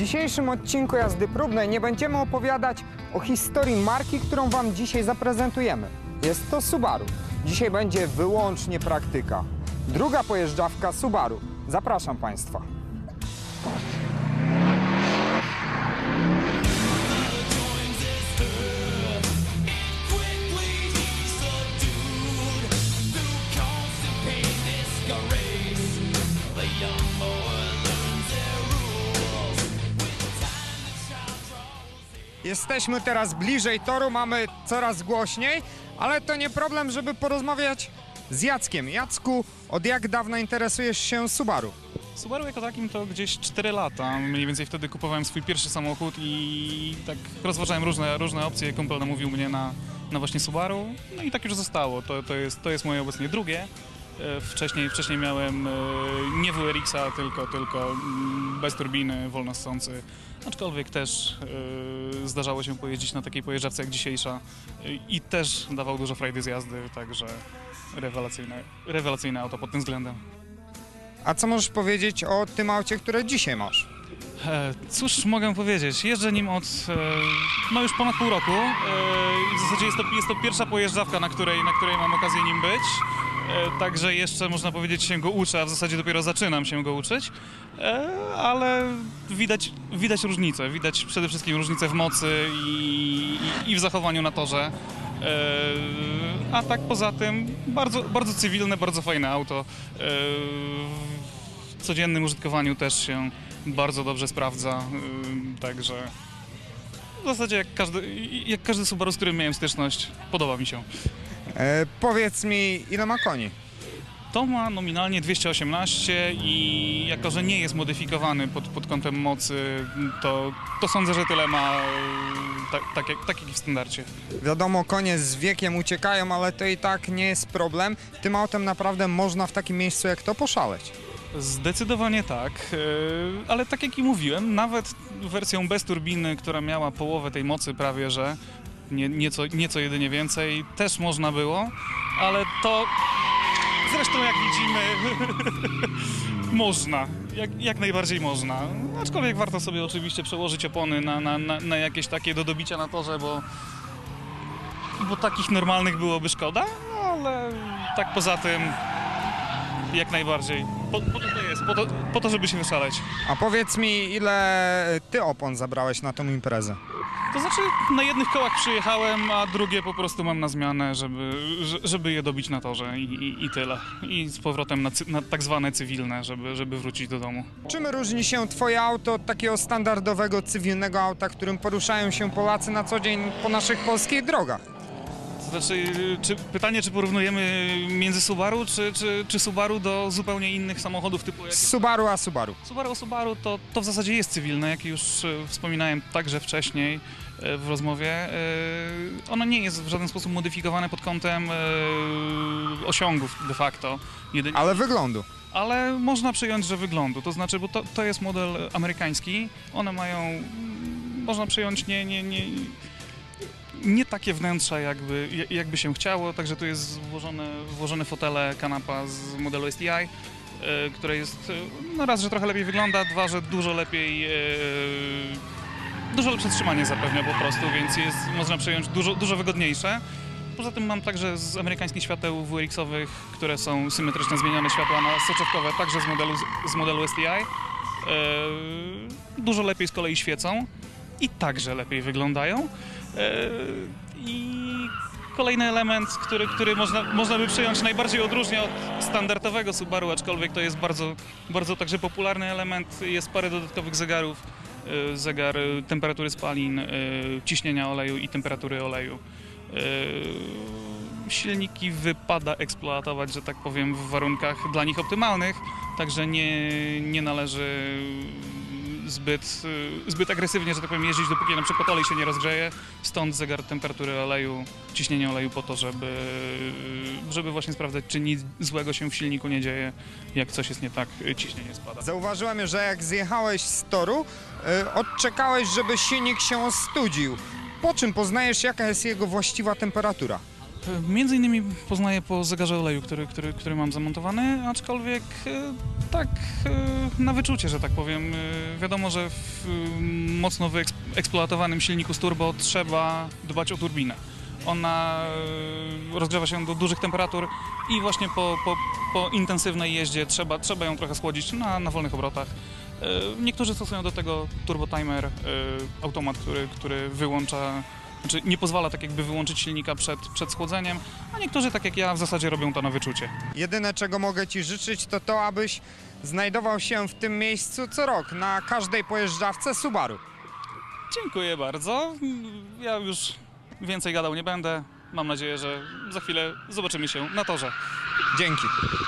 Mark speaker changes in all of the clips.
Speaker 1: dzisiejszym odcinku Jazdy Próbnej nie będziemy opowiadać o historii marki, którą Wam dzisiaj zaprezentujemy. Jest to Subaru. Dzisiaj będzie wyłącznie praktyka. Druga pojeżdżawka Subaru. Zapraszam Państwa. Jesteśmy teraz bliżej toru, mamy coraz głośniej, ale to nie problem, żeby porozmawiać z Jackiem. Jacku, od jak dawna interesujesz się Subaru?
Speaker 2: Subaru jako takim to gdzieś 4 lata. Mniej więcej wtedy kupowałem swój pierwszy samochód i tak rozważałem różne opcje. Kumpel namówił mnie na właśnie Subaru. No i tak już zostało. To jest moje obecnie drugie. Wcześniej miałem nie WRX-a, tylko bez turbiny, wolnossący. Aczkolwiek też zdarzało się pojeździć na takiej pojeżdżawce jak dzisiejsza i też dawał dużo frajdy z jazdy, także rewelacyjne auto pod tym względem.
Speaker 1: A co możesz powiedzieć o tym aucie, które dzisiaj masz?
Speaker 2: Cóż mogę powiedzieć, jeżdżę nim od no już ponad pół roku i w zasadzie jest to pierwsza pojeżdżawka, na której mam okazję nim być. Także jeszcze można powiedzieć się go uczę, a w zasadzie dopiero zaczynam się go uczyć, ale widać różnicę, widać przede wszystkim różnicę w mocy i w zachowaniu na torze, a tak poza tym bardzo cywilne, bardzo fajne auto, w codziennym użytkowaniu też się bardzo dobrze sprawdza, także w zasadzie jak każdy Subaru, z którym miałem styczność, podoba mi się.
Speaker 1: Powiedz mi, ile ma koni?
Speaker 2: To ma nominalnie 218 i jako, że nie jest modyfikowany pod kątem mocy, to sądzę, że tyle ma, tak jak w standardzie.
Speaker 1: Wiadomo, konie z wiekiem uciekają, ale to i tak nie jest problem. Tym autem naprawdę można w takim miejscu jak to poszaleć.
Speaker 2: Zdecydowanie tak, ale tak jak i mówiłem, nawet wersją bez turbiny, która miała połowę tej mocy prawie, że nieco jedynie więcej, też można było, ale to zresztą jak widzimy można, jak najbardziej można. Aczkolwiek warto sobie oczywiście przełożyć opony na jakieś takie do dobicia na torze, bo takich normalnych byłoby szkoda, ale tak poza tym jak najbardziej. Po to jest, po to, żeby się wyszaleć.
Speaker 1: A powiedz mi, ile ty opon zabrałeś na tą imprezę?
Speaker 2: To znaczy, na jednych kołach przyjechałem, a drugie po prostu mam na zmianę, żeby je dobić na torze i tyle. I z powrotem na tak zwane cywilne, żeby wrócić do domu.
Speaker 1: Czym różni się twoje auto od takiego standardowego, cywilnego auta, którym poruszają się Polacy na co dzień po naszych polskich drogach?
Speaker 2: To znaczy, pytanie, czy porównujemy między Subaru, czy Subaru do zupełnie innych samochodów typu...
Speaker 1: Subaru a Subaru.
Speaker 2: Subaru to w zasadzie jest cywilne, jak już wspominałem także wcześniej w rozmowie. Ono nie jest w żaden sposób modyfikowane pod kątem osiągów de facto.
Speaker 1: Ale wyglądu.
Speaker 2: Ale można przyjąć, że wyglądu, to znaczy, bo to jest model amerykański. One mają, można przyjąć, nie takie wnętrza, jakby się chciało, także tu jest włożone fotele, kanapa z modelu STI, które jest, no raz, że trochę lepiej wygląda, dwa, że dużo lepsze trzymanie zapewnia po prostu, więc jest, można przyjąć, dużo wygodniejsze. Poza tym mam także z amerykańskich świateł WRX-owych, które są symetrycznie zmienione światła na soczewkowe, także z modelu STI. Dużo lepiej z kolei świecą i także lepiej wyglądają. I kolejny element, który można by przyjąć, najbardziej odróżnia od standardowego Subaru, aczkolwiek to jest bardzo także popularny element, jest parę dodatkowych zegarów. Zegar temperatury spalin, ciśnienia oleju i temperatury oleju. Silniki wypada eksploatować, że tak powiem, w warunkach dla nich optymalnych, także nie należy zbyt agresywnie, że tak powiem, jeździć, dopóki na przykład olej się nie rozgrzeje. Stąd zegar temperatury oleju, ciśnienia oleju po to, żeby właśnie sprawdzać, czy nic złego się w silniku nie dzieje. Jak coś jest nie tak, ciśnienie spada.
Speaker 1: Zauważyłem, że jak zjechałeś z toru, odczekałeś, żeby silnik się ostudził. Po czym poznajesz, jaka jest jego właściwa temperatura?
Speaker 2: Między innymi poznaję po zegarze oleju, który mam zamontowany, aczkolwiek tak na wyczucie, że tak powiem. Wiadomo, że w mocno wyeksploatowanym silniku z turbo trzeba dbać o turbinę. Ona rozgrzewa się do dużych temperatur i właśnie po intensywnej jeździe trzeba ją trochę schłodzić na wolnych obrotach. Niektórzy stosują do tego turbo timer, automat, który wyłącza, znaczy nie pozwala tak jakby wyłączyć silnika przed schłodzeniem, a niektórzy tak jak ja w zasadzie robią to na wyczucie.
Speaker 1: Jedyne, czego mogę Ci życzyć, to to, abyś znajdował się w tym miejscu co rok na każdej pojeżdżawce Subaru.
Speaker 2: Dziękuję bardzo. Ja już więcej gadał nie będę. Mam nadzieję, że za chwilę zobaczymy się na torze.
Speaker 1: Dzięki.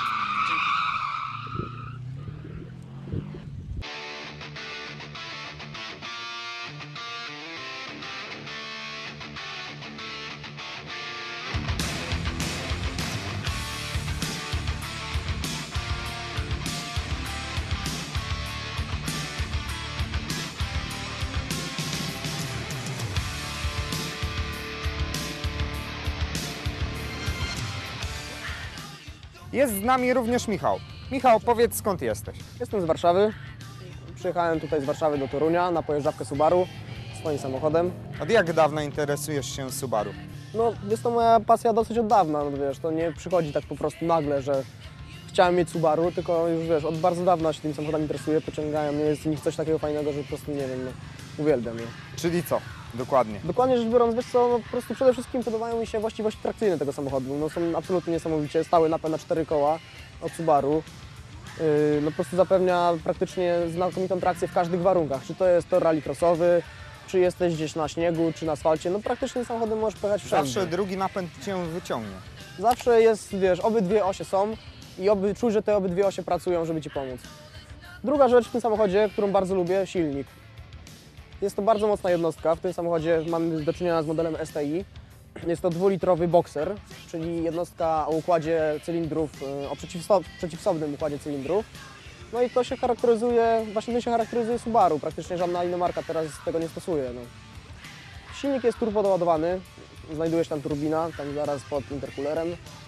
Speaker 1: Jest z nami również Michał. Michał, powiedz, skąd jesteś?
Speaker 3: Jestem z Warszawy. Przyjechałem tutaj z Warszawy do Torunia na pojeżdżawkę Subaru swoim samochodem.
Speaker 1: Od jak dawna interesujesz się Subaru?
Speaker 3: No, jest to moja pasja dosyć od dawna, no, wiesz, to nie przychodzi tak po prostu nagle, że chciałem mieć Subaru, tylko już wiesz, od bardzo dawna się tymi samochodami interesuję, pociągają mnie, jest w nich coś takiego fajnego, że po prostu nie wiem, no, uwielbiam je.
Speaker 1: Czyli co? Dokładnie.
Speaker 3: Dokładnie rzecz biorąc, wiesz co, no, po prostu przede wszystkim podobają mi się właściwości trakcyjne tego samochodu. No, są absolutnie niesamowicie, stały napęd na 4 koła od Subaru. No, po prostu zapewnia praktycznie znakomitą trakcję w każdych warunkach. Czy to jest tor rallycrossowy, czy jesteś gdzieś na śniegu, czy na asfalcie, no praktycznie samochodem możesz pojechać wszędzie.
Speaker 1: Zawsze drugi napęd Cię wyciągnie.
Speaker 3: Zawsze jest, wiesz, obydwie osie są i czuć, że te obydwie osie pracują, żeby Ci pomóc. Druga rzecz w tym samochodzie, którą bardzo lubię, silnik. Jest to bardzo mocna jednostka. W tym samochodzie mamy do czynienia z modelem STI. Jest to 2-litrowy Boxer, czyli jednostka o układzie cylindrów, o przeciwsobnym układzie cylindrów. No i to się charakteryzuje, właśnie tym się charakteryzuje Subaru. Praktycznie żadna inna marka teraz tego nie stosuje. No. Silnik jest turbo doładowany, znajduje się tam turbina, tam zaraz pod interkulerem.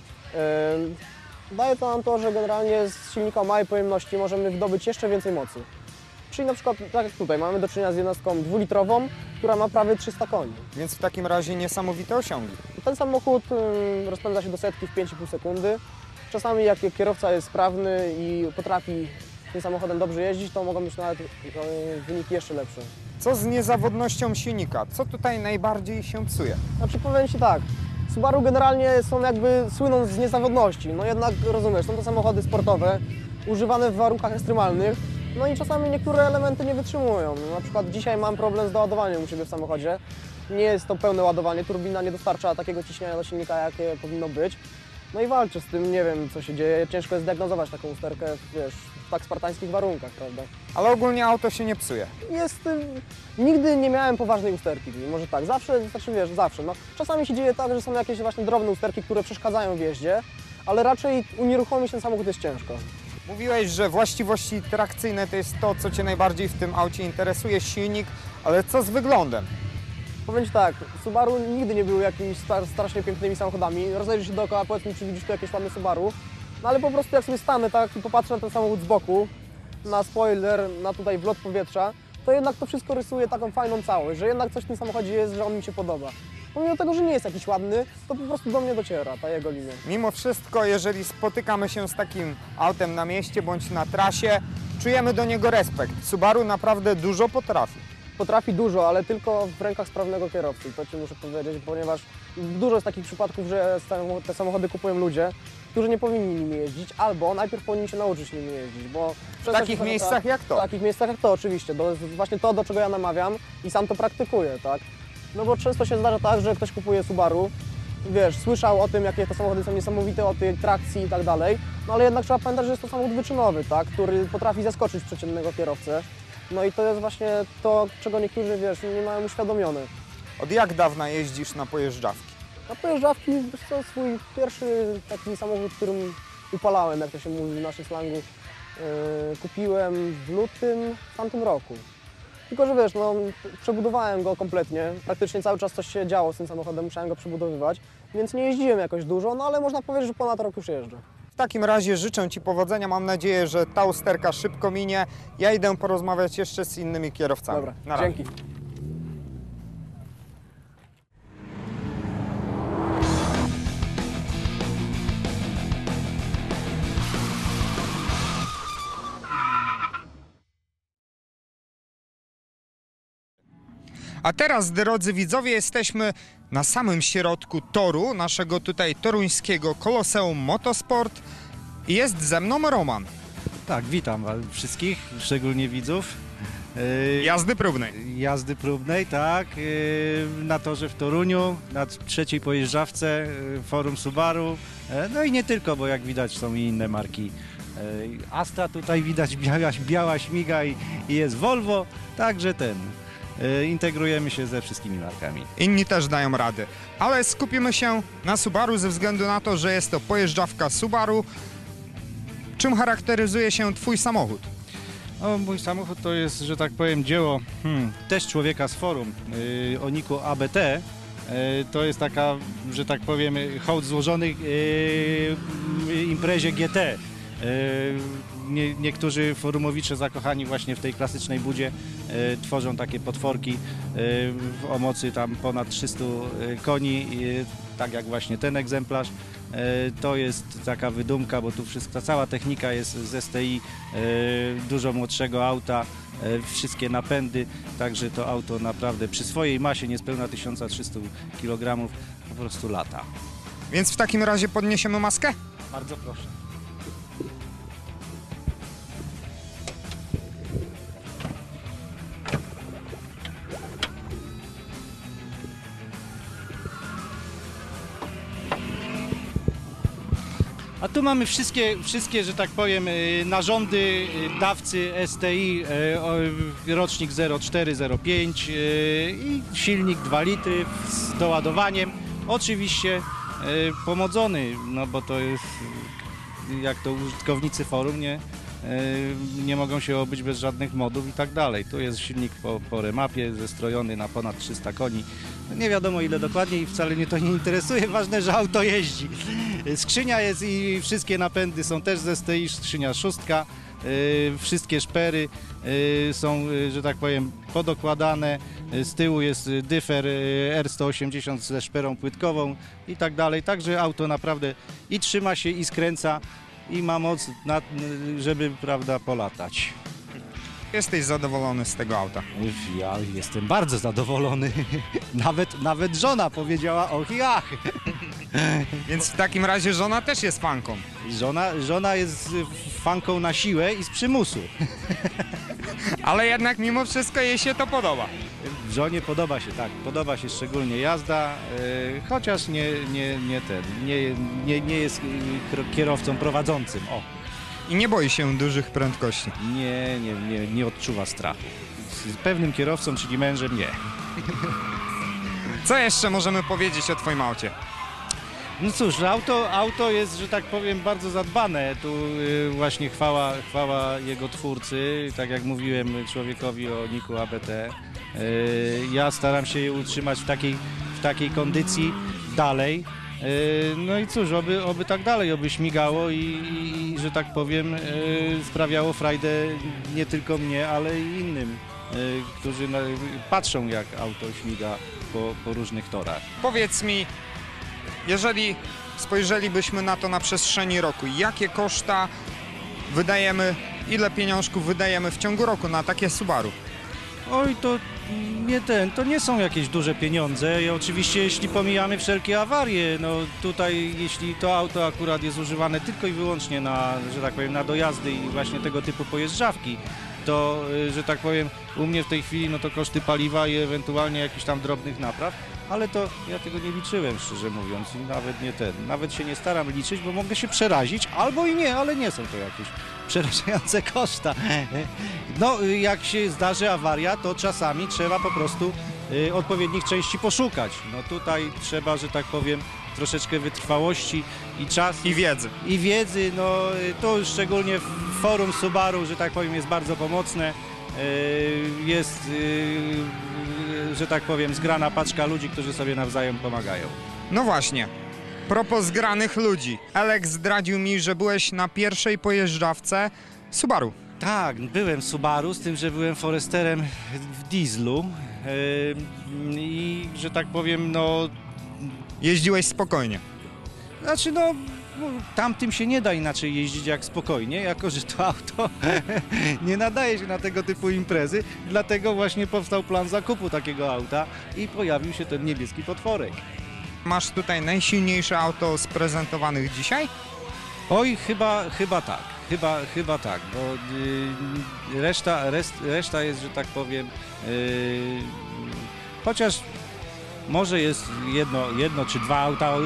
Speaker 3: Daje to nam to, że generalnie z silnika o małej pojemności możemy wydobyć jeszcze więcej mocy. Czyli na przykład, tak jak tutaj, mamy do czynienia z jednostką 2-litrową, która ma prawie 300 koni.
Speaker 1: Więc w takim razie niesamowite osiągi.
Speaker 3: Ten samochód rozpędza się do setki w 5,5 sekundy. Czasami jak kierowca jest sprawny i potrafi tym samochodem dobrze jeździć, to mogą być nawet wyniki jeszcze lepsze.
Speaker 1: Co z niezawodnością silnika? Co tutaj najbardziej się psuje?
Speaker 3: Znaczy powiem Ci tak, Subaru generalnie są jakby słyną z niezawodności. No jednak rozumiesz, są to samochody sportowe, używane w warunkach ekstremalnych. No i czasami niektóre elementy nie wytrzymują. Na przykład dzisiaj mam problem z doładowaniem u siebie w samochodzie. Nie jest to pełne ładowanie, turbina nie dostarcza takiego ciśnienia do silnika, jakie powinno być. No i walczę z tym, nie wiem co się dzieje. Ciężko jest zdiagnozować taką usterkę, wiesz, w tak spartańskich warunkach, prawda?
Speaker 1: Ale ogólnie auto się nie psuje.
Speaker 3: Nigdy nie miałem poważnej usterki, może tak, zawsze, znaczy wiesz, zawsze. No, czasami się dzieje tak, że są jakieś właśnie drobne usterki, które przeszkadzają w jeździe, ale raczej unieruchomić ten samochód jest ciężko.
Speaker 1: Mówiłeś, że właściwości trakcyjne to jest to, co Cię najbardziej w tym aucie interesuje, silnik, ale co z wyglądem?
Speaker 3: Powiem Ci tak, Subaru nigdy nie były jakimiś strasznie pięknymi samochodami. Rozejrzyj się dookoła, powiedz mi, czy widzisz tu jakieś ładne Subaru. No ale po prostu jak sobie stanę tak i popatrzę na ten samochód z boku, na spoiler, na tutaj wlot powietrza, to jednak to wszystko rysuje taką fajną całość, że jednak coś w tym samochodzie jest, że on mi się podoba. Pomimo tego, że nie jest jakiś ładny, to po prostu do mnie dociera ta jego linia.
Speaker 1: Mimo wszystko, jeżeli spotykamy się z takim autem na mieście bądź na trasie, czujemy do niego respekt. Subaru naprawdę dużo potrafi.
Speaker 3: Potrafi dużo, ale tylko w rękach sprawnego kierowcy, to Ci muszę powiedzieć, ponieważ dużo jest takich przypadków, że te samochody kupują ludzie, którzy nie powinni nimi jeździć, albo najpierw powinni się nauczyć nimi jeździć, bo
Speaker 1: W takich miejscach jak to?
Speaker 3: W takich miejscach jak to, oczywiście, to jest właśnie to, do czego ja namawiam i sam to praktykuję, tak? No bo często się zdarza tak, że ktoś kupuje Subaru, wiesz, słyszał o tym, jakie te samochody są niesamowite, o tej trakcji i tak dalej, no ale jednak trzeba pamiętać, że jest to samochód wyczynowy, tak? Który potrafi zaskoczyć przeciętnego kierowcę. No i to jest właśnie to, czego niektórzy, wiesz, nie mają uświadomione.
Speaker 1: Od jak dawna jeździsz na pojeżdżawki?
Speaker 3: Na pojeżdżawki, wiesz co, swój pierwszy taki samochód, którym upalałem, jak to się mówi w naszym slangu, kupiłem w lutym w tamtym roku. Tylko, że wiesz, no, przebudowałem go kompletnie, praktycznie cały czas coś się działo z tym samochodem, musiałem go przebudowywać, więc nie jeździłem jakoś dużo, no ale można powiedzieć, że ponad rok już jeżdżę.
Speaker 1: W takim razie życzę Ci powodzenia, mam nadzieję, że ta usterka szybko minie. Ja idę porozmawiać jeszcze z innymi kierowcami.
Speaker 3: Dobra,
Speaker 1: Na razie.
Speaker 3: dzięki.
Speaker 1: A teraz, drodzy widzowie, jesteśmy na samym środku toru, naszego tutaj toruńskiego Koloseum Motosport. I jest ze mną Roman.
Speaker 4: Tak, witam wszystkich, szczególnie widzów.
Speaker 1: Jazdy próbnej.
Speaker 4: Jazdy próbnej, tak, na torze w Toruniu, na trzeciej pojeżdżawce Forum Subaru. No i nie tylko, bo jak widać są i inne marki. Astra tutaj widać biała śmiga i jest Volvo, także integrujemy się ze wszystkimi markami.
Speaker 1: Inni też dają rady. Ale skupimy się na Subaru ze względu na to, że jest to pojeżdżawka Subaru. Czym charakteryzuje się Twój samochód?
Speaker 4: O, mój samochód to jest, że tak powiem, dzieło też człowieka z forum o niku ABT. To jest taka, że tak powiem, hołd złożony imprezie GT. Niektórzy forumowicze zakochani właśnie w tej klasycznej budzie tworzą takie potworki o mocy tam ponad 300 koni, tak jak właśnie ten egzemplarz. To jest taka wydumka, bo tu ta cała technika jest z STI, dużo młodszego auta, wszystkie napędy, także to auto naprawdę przy swojej masie niespełna 1300 kg po prostu lata.
Speaker 1: Więc w takim razie podniesiemy maskę?
Speaker 4: Bardzo proszę. A tu mamy wszystkie, że tak powiem, narządy dawcy STI, rocznik 0405 i silnik 2 litry z doładowaniem. Oczywiście pomodzony, no bo to jest, jak to użytkownicy forum, nie mogą się obyć bez żadnych modów i tak dalej. Tu jest silnik po remapie, zestrojony na ponad 300 koni. Nie wiadomo ile dokładnie i wcale mnie to nie interesuje, ważne, że auto jeździ. Skrzynia jest i wszystkie napędy są też ze STI, skrzynia szóstka, wszystkie szpery są, że tak powiem, podokładane. Z tyłu jest dyfer R180 ze szperą płytkową i tak dalej. Także auto naprawdę i trzyma się i skręca i ma moc, żeby, prawda, polatać.
Speaker 1: Jesteś zadowolony z tego auta?
Speaker 4: Ja jestem bardzo zadowolony. Nawet żona powiedziała och i ach.
Speaker 1: Więc w takim razie żona też jest fanką.
Speaker 4: Żona jest fanką na siłę i z przymusu.
Speaker 1: Ale jednak mimo wszystko jej się to podoba.
Speaker 4: Żonie podoba się, tak, podoba się szczególnie jazda, chociaż nie jest kierowcą prowadzącym. O.
Speaker 1: I nie boi się dużych prędkości.
Speaker 4: Nie odczuwa strachu. Z pewnym kierowcą, czyli mężem, nie.
Speaker 1: Co jeszcze możemy powiedzieć o Twoim aucie?
Speaker 4: No cóż, auto jest, że tak powiem, bardzo zadbane. Tu właśnie chwała jego twórcy, tak jak mówiłem, człowiekowi o niku ABT. Ja staram się je utrzymać w takiej kondycji dalej. No i cóż, oby tak dalej, oby śmigało i że tak powiem, sprawiało frajdę nie tylko mnie, ale i innym, którzy patrzą, jak auto śmiga po różnych torach.
Speaker 1: Powiedz mi, jeżeli spojrzelibyśmy na to na przestrzeni roku, jakie koszta wydajemy, ile pieniążków wydajemy w ciągu roku na takie Subaru?
Speaker 4: Oj, to nie są jakieś duże pieniądze. I oczywiście jeśli pomijamy wszelkie awarie, no tutaj jeśli to auto akurat jest używane tylko i wyłącznie na, że tak powiem, na dojazdy i właśnie tego typu pojeżdżawki, to, że tak powiem, u mnie w tej chwili no to koszty paliwa i ewentualnie jakichś tam drobnych napraw, ale to ja tego nie liczyłem, szczerze mówiąc, i nawet się nie staram liczyć, bo mogę się przerazić, albo i nie, ale nie są to jakieś przerażające koszta. No, jak się zdarzy awaria, to czasami trzeba po prostu odpowiednich części poszukać. No tutaj trzeba, że tak powiem, troszeczkę wytrwałości i czasu.
Speaker 1: I wiedzy.
Speaker 4: No to szczególnie w forum Subaru, że tak powiem, jest bardzo pomocne. jest, że tak powiem, zgrana paczka ludzi, którzy sobie nawzajem pomagają.
Speaker 1: No właśnie. Propos zgranych ludzi. Alex zdradził mi, że byłeś na pierwszej pojeżdżawce Subaru.
Speaker 4: Tak, byłem w Subaru, z tym, że byłem Foresterem w dieslu i, że tak powiem, no...
Speaker 1: Jeździłeś spokojnie.
Speaker 4: Znaczy, no, tamtym się nie da inaczej jeździć jak spokojnie, jako że to auto nie nadaje się na tego typu imprezy, dlatego właśnie powstał plan zakupu takiego auta i pojawił się ten niebieski potworek.
Speaker 1: Masz tutaj najsilniejsze auto z prezentowanych dzisiaj?
Speaker 4: Oj, chyba tak. Chyba tak, bo reszta jest, że tak powiem, chociaż może jest jedno czy dwa auta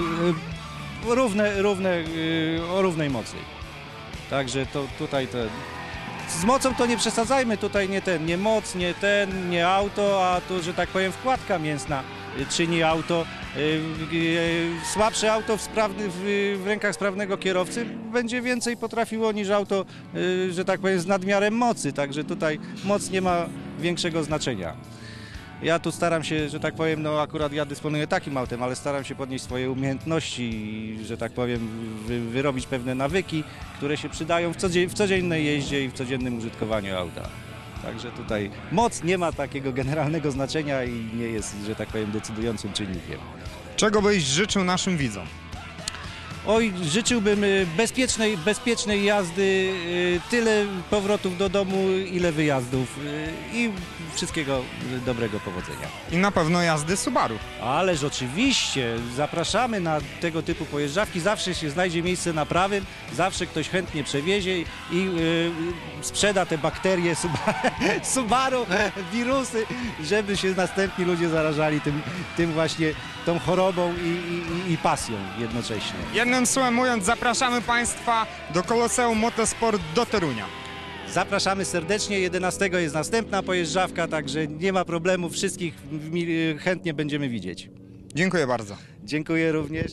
Speaker 4: o równej mocy. Także to tutaj z mocą to nie przesadzajmy, tutaj nie moc, nie auto, a tu, że tak powiem, wkładka mięsna czyni auto. Słabsze auto w rękach sprawnego kierowcy będzie więcej potrafiło niż auto, że tak powiem, z nadmiarem mocy, także tutaj moc nie ma większego znaczenia. Ja tu staram się, że tak powiem, no akurat ja dysponuję takim autem, ale staram się podnieść swoje umiejętności i, że tak powiem, wyrobić pewne nawyki, które się przydają w codziennej jeździe i w codziennym użytkowaniu auta. Także tutaj moc nie ma takiego generalnego znaczenia i nie jest, że tak powiem, decydującym czynnikiem.
Speaker 1: Czego byś życzył naszym widzom?
Speaker 4: Oj, życzyłbym bezpiecznej jazdy, tyle powrotów do domu, ile wyjazdów i wszystkiego dobrego, powodzenia.
Speaker 1: I na pewno jazdy Subaru.
Speaker 4: Ależ oczywiście, zapraszamy na tego typu pojeżdżawki, zawsze się znajdzie miejsce na prawym, zawsze ktoś chętnie przewiezie i sprzeda te bakterie Subaru, wirusy, żeby się następni ludzie zarażali tym właśnie, tą chorobą i pasją jednocześnie.
Speaker 1: Jednym słowem mówiąc, zapraszamy Państwa do Koloseum Motosport do Torunia.
Speaker 4: Zapraszamy serdecznie, 11 jest następna pojeżdżawka, także nie ma problemu, wszystkich chętnie będziemy widzieć.
Speaker 1: Dziękuję bardzo.
Speaker 4: Dziękuję również.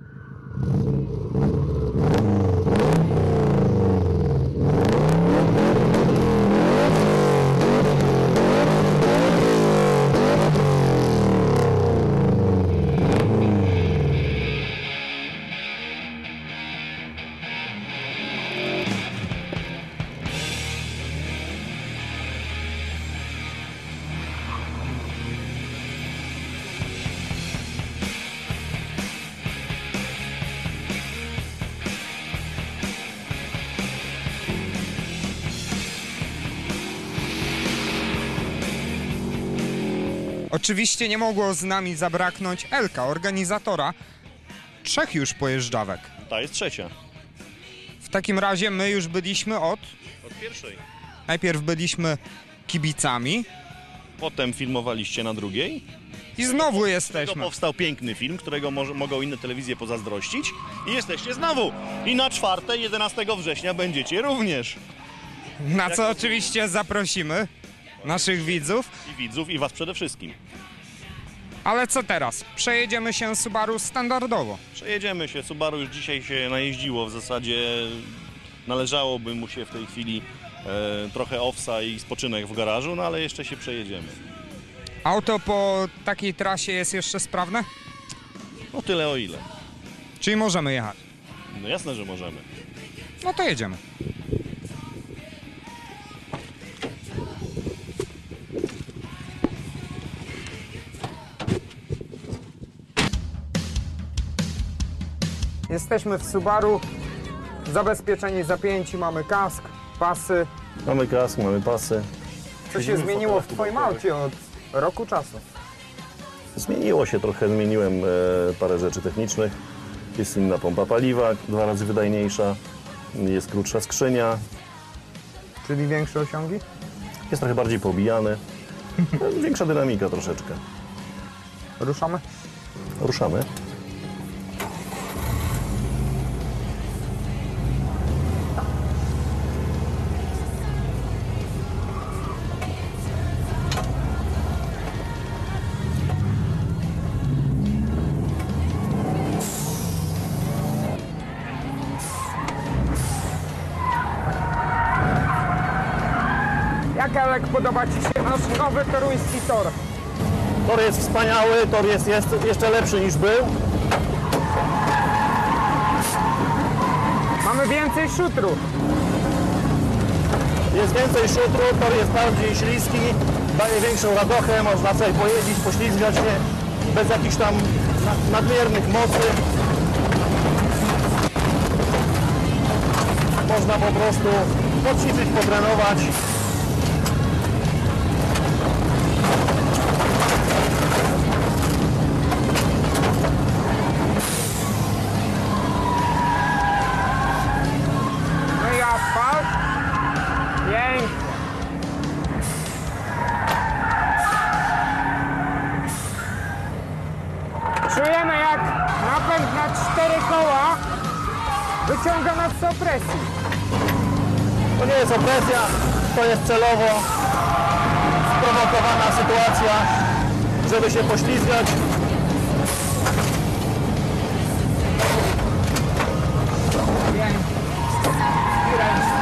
Speaker 1: Oczywiście nie mogło z nami zabraknąć Elka, organizatora 3 już pojeżdżawek.
Speaker 5: Ta jest trzecia.
Speaker 1: W takim razie my już byliśmy od
Speaker 5: pierwszej.
Speaker 1: Najpierw byliśmy kibicami
Speaker 5: Potem filmowaliście na drugiej.
Speaker 1: i znowu
Speaker 5: To
Speaker 1: jesteśmy.
Speaker 5: powstał piękny film, którego mogą inne telewizje pozazdrościć. I jesteście znowu. I na czwartej, 11 września będziecie również.
Speaker 1: Na co oczywiście zaprosimy naszych widzów.
Speaker 5: I widzów, i was przede wszystkim.
Speaker 1: Ale co teraz? Przejedziemy się Subaru standardowo.
Speaker 5: Przejedziemy się. Subaru już dzisiaj się najeździło. W zasadzie należałoby mu się w tej chwili trochę owsa i spoczynek w garażu, no ale jeszcze się przejedziemy.
Speaker 1: Auto po takiej trasie jest jeszcze sprawne?
Speaker 5: No tyle o ile.
Speaker 1: Czyli możemy jechać.
Speaker 5: No jasne, że możemy.
Speaker 1: No to jedziemy. Jesteśmy w Subaru, zabezpieczeni, zapięci, mamy kask, pasy.
Speaker 6: Mamy kask, mamy pasy.
Speaker 1: Co się zmieniło w Twoim aucie od roku czasu?
Speaker 6: Zmieniło się trochę, zmieniłem parę rzeczy technicznych. Jest inna pompa paliwa, 2 razy wydajniejsza. Jest krótsza skrzynia,
Speaker 1: Czyli większe osiągi?
Speaker 6: jest trochę bardziej poobijany. Większa dynamika troszeczkę.
Speaker 1: Ruszamy?
Speaker 6: Ruszamy.
Speaker 1: Jaka Jak podoba Ci się nasz nowy toruński tor?
Speaker 6: Tor jest wspaniały, tor jest jeszcze lepszy niż był.
Speaker 1: Mamy więcej szutrów.
Speaker 6: Jest więcej szutru, tor jest bardziej śliski, daje większą radochę, można sobie pojeździć, poślizgać się bez jakichś tam nadmiernych mocy. Można po prostu poćwiczyć, potrenować.
Speaker 1: No i asfalt. Pięknie. Czujemy, jak napęd na 4 koła wyciąga nas z opresji.
Speaker 6: To nie jest opresja, to jest celowo sprowokowana sytuacja, żeby się poślizgać.
Speaker 1: Pięknie. I ręcznie.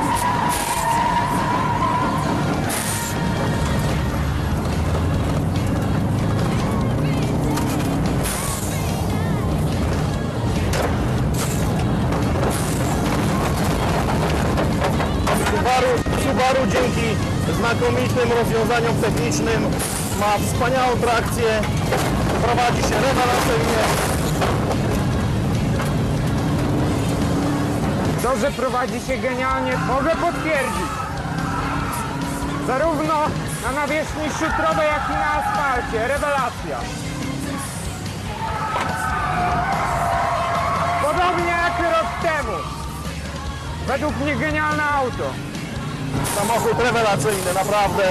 Speaker 6: Subaru dzięki znakomitym rozwiązaniom technicznym ma wspaniałą trakcję, prowadzi się rewelacyjnie.
Speaker 1: To, że prowadzi się genialnie, mogę potwierdzić. Zarówno na nawierzchni szutrowej, jak i na asfalcie. Rewelacja. Podobnie jak rok temu. Według mnie genialne auto.
Speaker 6: Samochód rewelacyjny, naprawdę.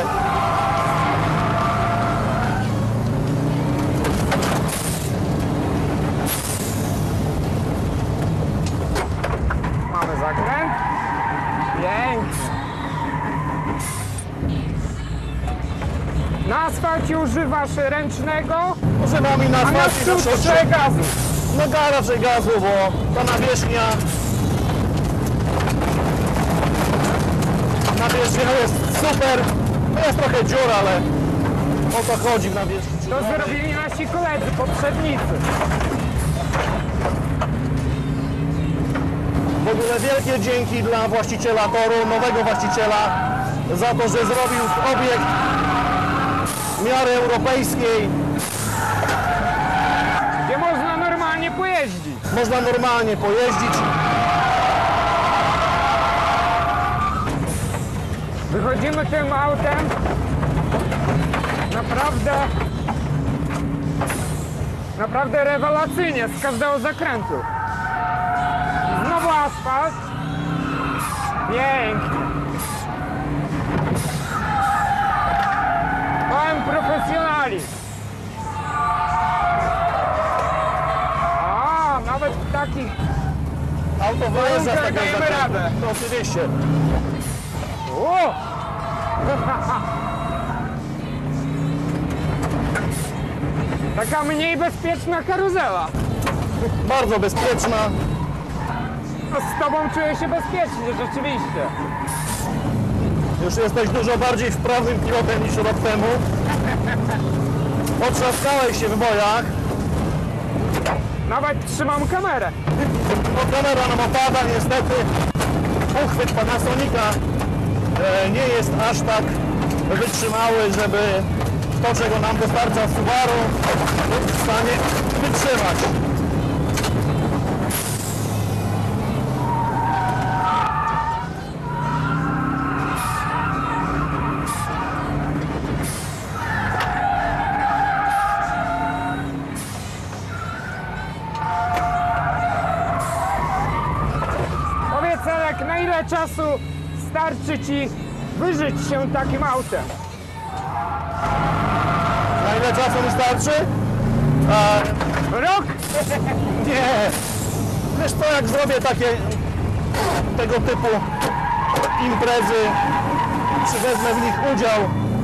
Speaker 1: Mamy zakręt. Pięknie. Na asfalcie używasz ręcznego,
Speaker 6: Używam i na
Speaker 1: a na
Speaker 6: asfalcie, na
Speaker 1: sztutrze
Speaker 6: szosie.
Speaker 1: gazu.
Speaker 6: No raczej gazu, bo ta nawierzchnia jest super. To jest trochę dziura, ale o to chodzi w nawierzchni.
Speaker 1: To zrobili nasi koledzy, poprzednicy.
Speaker 6: W ogóle wielkie dzięki dla właściciela toru, nowego właściciela, za to, że zrobił obiekt miary europejskiej.
Speaker 1: Gdzie można normalnie pojeździć.
Speaker 6: Można normalnie pojeździć.
Speaker 1: Wychodzimy tym autem naprawdę rewelacyjnie z każdego zakrętu. Znowu asfalt. Pięknie. Pełen profesjonalizm. A, nawet w takich
Speaker 6: Auto wyjeżdża z
Speaker 1: warunkach
Speaker 6: takiego
Speaker 1: dajemy
Speaker 6: zakrętu.
Speaker 1: radę.
Speaker 6: No oczywiście.
Speaker 1: O! Taka mniej bezpieczna karuzela.
Speaker 6: Bardzo bezpieczna.
Speaker 1: No, z tobą czuję się bezpiecznie, rzeczywiście.
Speaker 6: Już jesteś dużo bardziej wprawnym pilotem niż rok temu. Otrzaskałeś się w bojach.
Speaker 1: Nawet trzymam kamerę.
Speaker 6: No kamera nam opada niestety. Uchwyt Panasonica nie jest aż tak wytrzymały, żeby to, czego nam dostarcza Subaru, jest w stanie wytrzymać.
Speaker 1: Powiedz, Elek, na ile czasu starczy ci wyżyć się takim autem?
Speaker 6: Na ile czasu mi starczy?
Speaker 1: Rok?
Speaker 6: Nie. Wiesz co, jak zrobię tego typu imprezy, czy wezmę w nich udział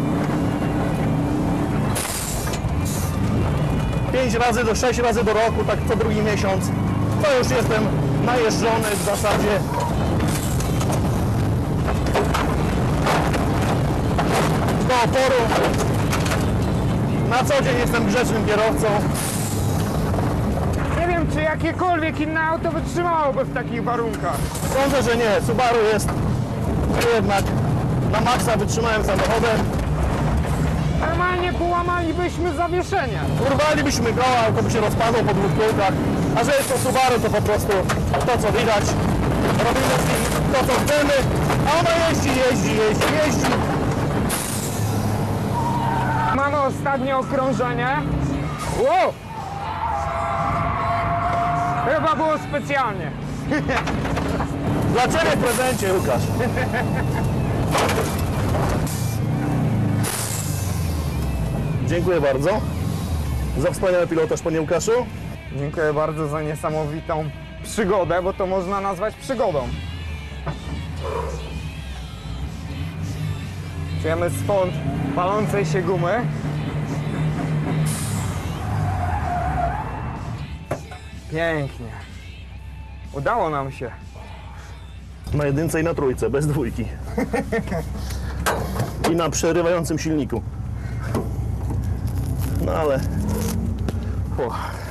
Speaker 6: 5 razy do 6 razy do roku, tak co drugi miesiąc, to już jestem najeżdżony w zasadzie. oporu. Na co dzień jestem grzecznym kierowcą.
Speaker 1: Nie wiem, czy jakiekolwiek inne auto wytrzymałoby w takich warunkach.
Speaker 6: Sądzę, że nie. Subaru jest jednak na maksa wytrzymałym samochodem.
Speaker 1: Normalnie połamalibyśmy zawieszenie.
Speaker 6: Urwalibyśmy koła, auto by się rozpadło po 2 kółkach. A że jest to Subaru, to po prostu to, co widać, robimy z nim to, co chcemy, a ona jeździ.
Speaker 1: Mamy ostatnie okrążenie. Wow! Chyba było specjalnie.
Speaker 6: Dla Ciebie w prezencie, Łukasz. Dziękuję bardzo za wspaniały pilotaż, panie Łukaszu.
Speaker 1: Dziękuję bardzo za niesamowitą przygodę, bo to można nazwać przygodą. Czujemy swąd palącej się gumy. Pięknie. Udało nam się.
Speaker 6: Na 1 i na 3, bez 2. I na przerywającym silniku. No ale...